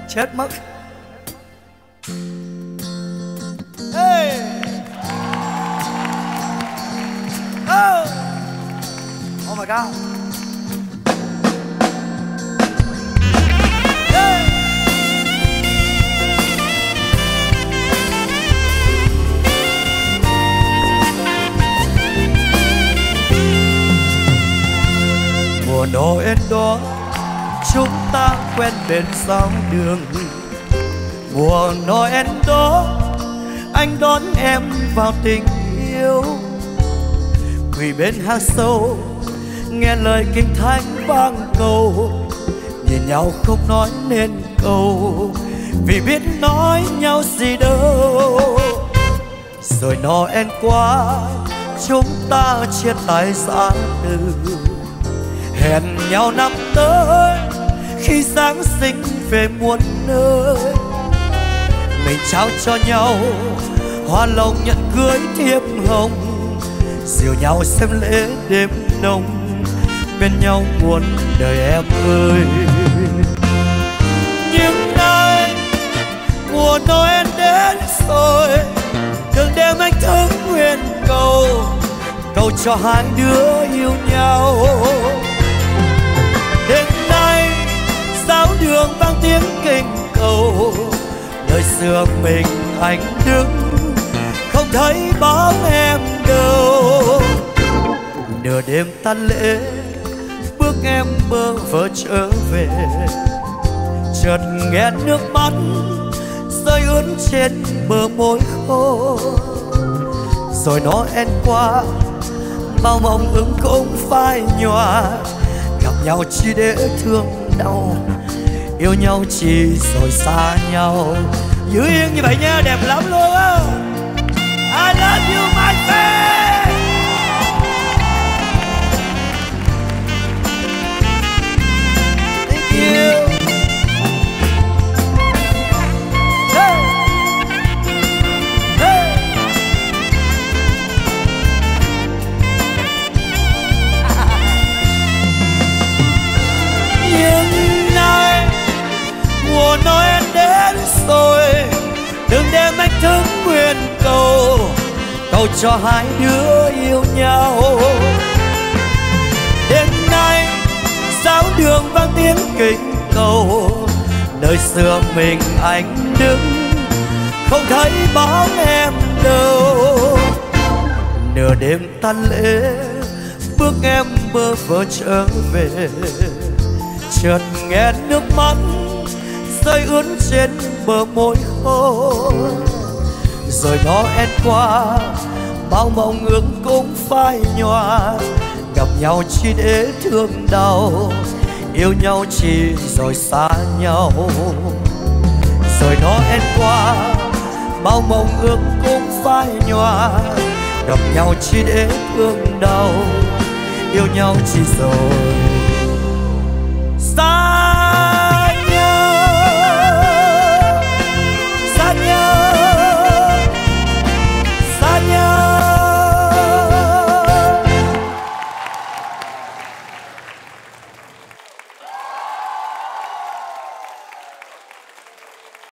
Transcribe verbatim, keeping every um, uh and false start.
chết mất. Hey. Oh. Oh my God. Hey. Mùa Noel đó chúng ta quen bên giáo đường. Mùa Noel đó anh đón em vào tình yêu, quỳ bên hang sâu nghe lời kinh thánh vang cầu, nhìn nhau không nói nên câu vì biết nói nhau gì đâu. Rồi Noel qua chúng ta chia tay xa từ, hẹn nhau năm tới khi Giáng sinh về muôn nơi. Mình trao cho nhau hoa lồng nhận cưới thiệp hồng, dìu nhau xem lễ đêm nồng, bên nhau muôn đời em ơi. Nhưng nay mùa Noel đến rồi, đừng đem anh thức nguyện cầu, cầu cho hai đứa yêu nhau. Đêm nay giáo đường vang tiếng kinh cầu, nơi xưa mình anh đứng không thấy bóng em đâu. Nửa đêm tan lễ bước em bơ vơ trở về, chợt nghe nước mắt rơi ướt trên bờ môi khô. Rồi Noel qua bao mong ước cũng phai nhòa, gặp nhau chỉ để thương đau, yêu nhau chỉ rồi xa nhau. Giữ yên như vậy nha, đẹp lắm luôn á. I love you my friend. Thank you. Hey. Hey. Nhưng nay mùa Noel đến rồi, đừng đem anh thức nguyện cầu, cầu cho hai đứa yêu nhau. Đêm nay giáo đường vang tiếng kinh cầu, nơi xưa mình anh đứng không thấy bóng em đâu. Nửa đêm tan lễ bước em bơ vơ trở về, chợt nghe nước mắt rơi ướt trên bờ môi khô. Rồi Noel qua bao mong ước cũng phai nhòa, gặp nhau chỉ để thương đau, yêu nhau chỉ rồi xa nhau. Rồi Noel qua bao mong ước cũng phai nhòa, gặp nhau chỉ để thương đau, yêu nhau chỉ rồi xa